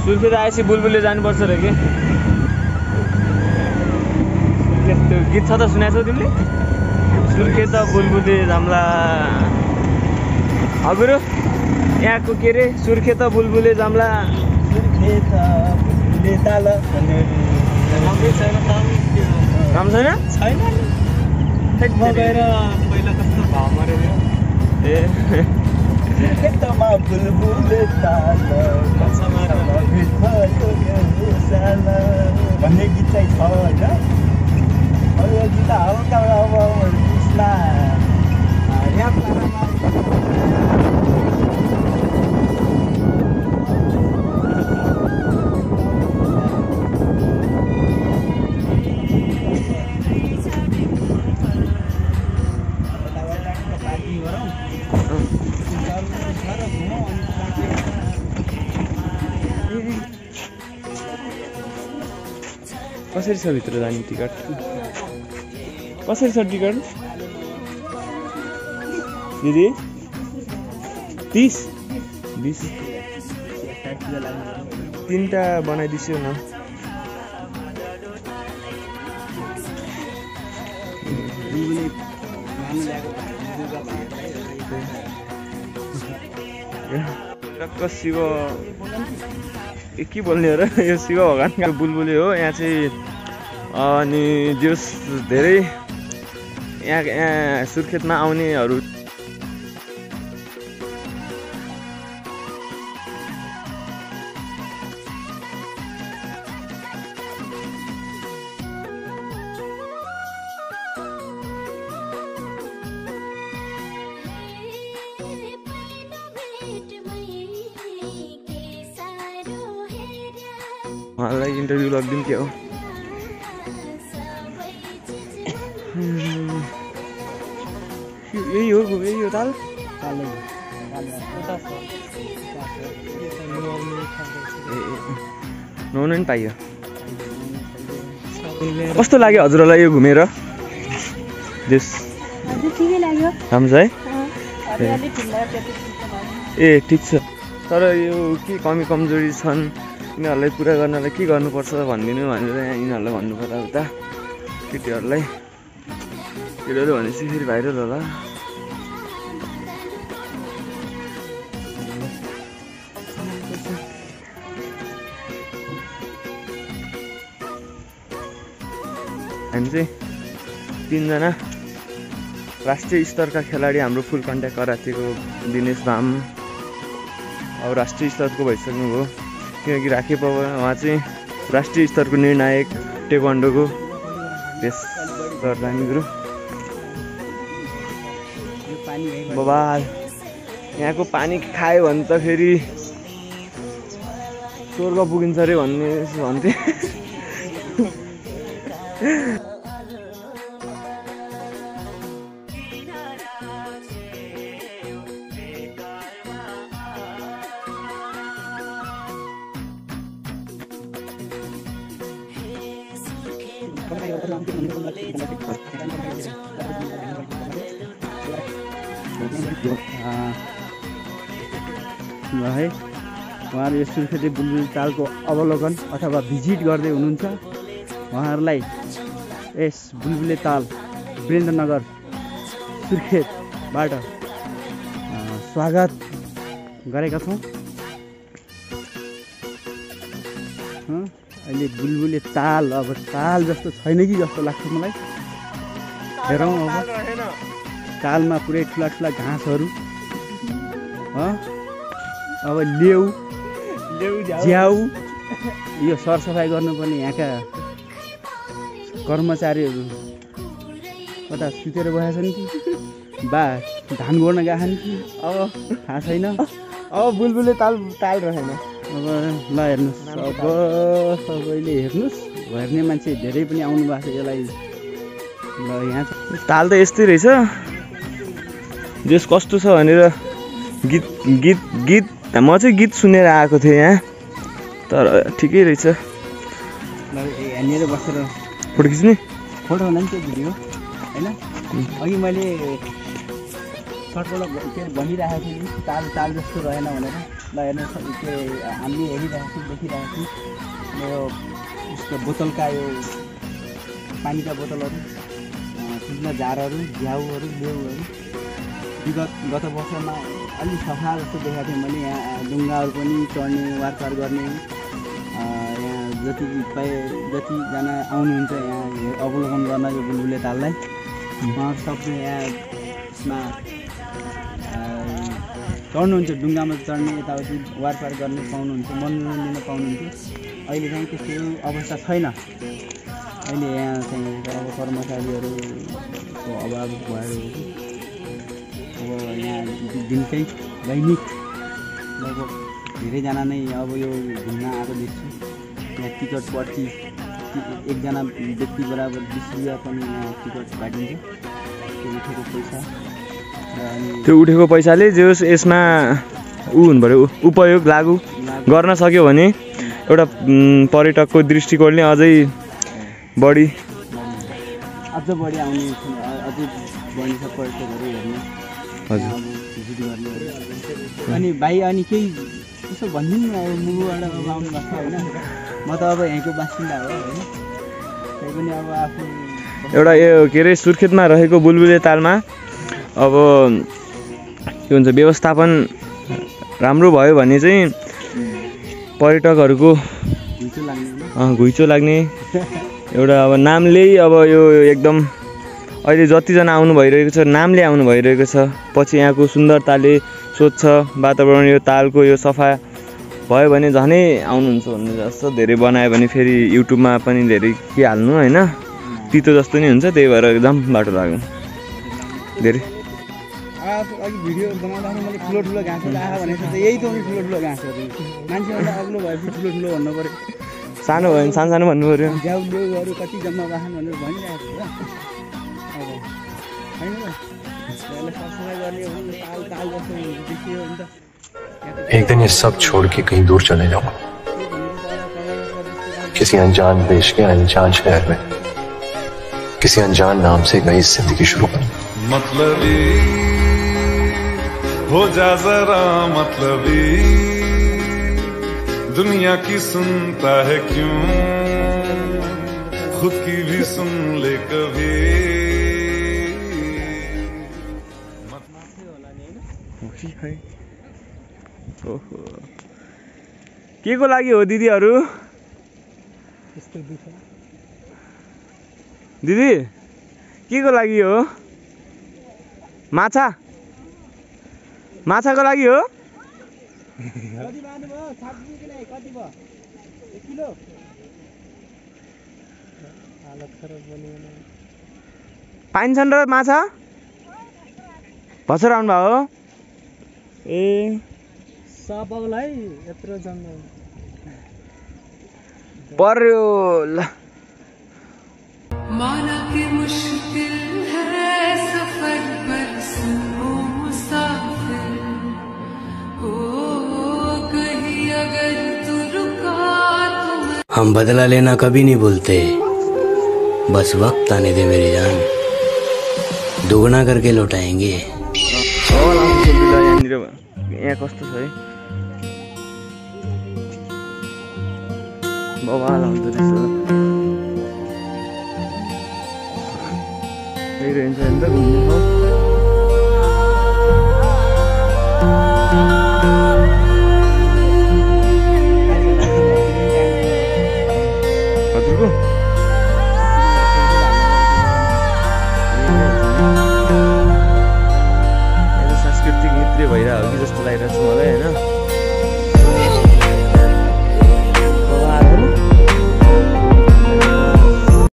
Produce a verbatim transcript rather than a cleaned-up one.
सुर्खेत आएपछि बुलबुले जानुपर्छ र के त्यो गीत छ त सुनाएको छौ तिमीले सुर्खेत बुलबुले जाम्ला हजुर यहाँको के रे सुर्खेत बुलबुले जाम्ला सुर्खेत बुलबुले ताल काम छैन छैन म गएर पहिला कस्तो भाव मरे ए सुर्खेतमा बुलबुले ताल भन्ने गीत चाहिँ छ होइन अरू गीत हल्का अब उसमा ऱ्याप कसरी छ भित्र जाने टिकट कसरी छ टिकट दिदी तीस बीस तीनटा बनाइदिन्छु न टक्क शिव के बोल्ने हो र यो शिव भगवान्को बुलबुले हो यहाँ चाहिँ अनि जोस धेरै यहाँ यहाँ सुर्खेतमा आउनेहरू उहाँलाई इन्टरभ्यू लगिदिउँ के हो यही हो यही हो ताल नुहाउनु नि पाइयो कस्तो लाग्यो हजुरलाई यो घुमेर देश राम्रो छ है ए ठिक छ तर यो के कमी कमजोरी छन् यिनीहरूलाई पुरा गर्नलाई के गर्नुपर्छ भनिदिनु भनेर यहाँ यिनीहरूलाई भन्नु पर्दा उता केटीहरूलाई केटीहरू भनेपछि फेरि भाइरल होला हामी चाहिँ तिनजना राष्ट्रिय स्तरका खेलाडी हाम्रो फुल कन्ट्याक्ट करातेको दिनेश भाम अब राष्ट्रिय स्तरको भइसक्नुभयो किनकि राखे पवन उहाँ चाहिँ राष्ट्रिय स्तरको निर्णायक टेक्वान्डोको त्यस गर्दानी गुरु बबाल यहाँको पानी खायो भने त फेरि स्वर्ग पुगिन्छ अरे भन्ने भन्थे है उहाँहरू यस सुर्खेत बुलबुले तालको अवलोकन अथवा भिजिट गर्दै हुनुहुन्छ उहाँहरूलाई यस बुलबुले ताल वीरेन्द्रनगर सुर्खेतबाट स्वागत गरेका छौँ। अहिले बुलबुले ताल अब ताल जस्तो छैन कि जस्तो लाग्छ मलाई। हेरौँ अब तालमा पुरै ठुला ठुला घाँसहरू अब लेउ ज्याउ यो सरसफाइ गर्नुपर्ने यहाँका कर्मचारीहरू कता सुतेर बसेका छन् कि बा धान गोड्न गएका छन् कि अब थाहा छैन। अब बुलबुले ताल ताल रहेन अब ल हेर्नुहोस् अब सबैले हेर्नुहोस् हेर्ने मान्छे धेरै पनि आउनु भएको छ यसलाई। ल यहाँ ताल त यस्तै रहेछ जस कस्तो छ भनेर गीत गीत गीत म चाहिँ गीत सुनेर आएको थिएँ यहाँ तर ठिकै रहेछ। यहाँनिर बसेर फोटो खिच्ने फोटो होला नि त्यो भिडियो होइन। अघि मैले सर्टबाट के भनिरहेको थिएँ ताल ताल जस्तो रहेन भनेर ल हेर्नुहोस् के हामीले हेरिरहेको छौँ देखिरहेको छौँ यो उसको बोतलका यो पानीका बोतलहरू ठुल्ठुला जारहरू झ्याउहरू लेउहरू विगत गत वर्षमा अलिक सफा जस्तो देखाएको थिएँ मैले। यहाँ ढुङ्गाहरू पनि चढ्ने वारपार गर्ने यहाँ जति जतिजना आउनुहुन्छ यहाँ अवलोकन गर्न यो बुलबुले ताललाई उहाँहरू सबले यहाँ यसमा चढ्नुहुन्छ, ढुङ्गामा चढ्ने यताउति वारपार गर्ने पाउनुहुन्छ, मनोरञ्जन लिन पाउनुहुन्थ्यो। अहिले चाहिँ त्यस्तो अवस्था छैन। अहिले यहाँ चाहिँ अब कर्मचारीहरूको अभाव भएर अब यहाँ दिनकै दैनिक लगभग धेरैजना नै अब यो घुम्न आएको देख्छु। यहाँ टिकट पर्ची एकजना व्यक्ति बराबर बिस रुपियाँ पनि यहाँ टिकट काटिन्छ। त्यो उठेको पैसा त्यो उठेको पैसाले जे होस् यसमा ऊ हुनु पऱ्यो, उपयोग लागु गर्न सक्यो भने एउटा पर्यटकको दृष्टिकोणले अझै बढी अझ बढी आउने अझै बढी छ पर्यटकहरू हेर्ने हजुर भिजिट गर्ने। अनि भाइ अनि केही यसो भनिदिनु अब मुगुबाट अब आउनु भएको होइन, म त अब यहीँको बासिन्दा हो होइन, त्यही पनि अब आफू एउटा यो के अरे सुर्खेतमा रहेको बुलबुले तालमा अब के भन्छ व्यवस्थापन राम्रो भयो भने चाहिँ पर्यटकहरूको घुइँचो लाग्ने घुइँचो लाग्ने एउटा अब नामले अब यो एकदम अहिले जतिजना आउनु भइरहेको छ नामले आउनु भइरहेको छ। पछि यहाँको सुन्दरताले स्वच्छ वातावरण यो तालको यो सफा भयो भने झनै आउनुहुन्छ भन्ने जस्तो। धेरै बनायो भने फेरि युट्युबमा पनि धेरै के हाल्नु होइन, तितो जस्तो नि हुन्छ, त्यही भएर एकदम बाटो लाग्नु धेरै। अघि भिडियो बनाउँदाखेरि मैले ठुलो ठुलो घाँसहरू आयो भनेको त यही त हो नि, ठुलो ठुलो घाँसहरू मान्छेभन्दा अग्लो भएपछि ठुलो ठुलो भन्नु पऱ्यो, सानो भयो भने सानो सानो भन्नु पऱ्यो। झ्याउ लेउहरू कति जम्मा बाहन भनेर भनिरहेको छ अब होइन यसलाई सरसफाइ गर्ने हो भने ताल ताल जस्तो देखियो भने त। एक दिन ये सब छोड़ के कहीं दूर चले जाऊंगा, किसी अनजान देश के अनजान शहर में, किसी अनजान नाम से नई जिंदगी शुरू करूं। मतलबी हो जा जरा मतलबी, दुनिया की सुनता है क्यों, खुद की भी सुन ले कभी। के को लागि हो दिदीहरू? दिदी के को लागि हो? माछा माछाको लागि हो? पाइन्छन् र माछा भर्खर आउनु भयो ए सबलाई यत्रो जङ्गल पर्यो ल। माना कि मुश्किल है सफर पर सुनो मुसाफिर हो, कहीं अगर तू रुका तो हम बदला लेना कभी नहीं भूलते, बस वक्त आने दे मेरी जान, दुगना करके लौटाएंगे। यहाँ कस्तो छ है बवाल आउँदो रहेछ। यही रहन्छ नि त घुम्ने ठाउँ। हजुरको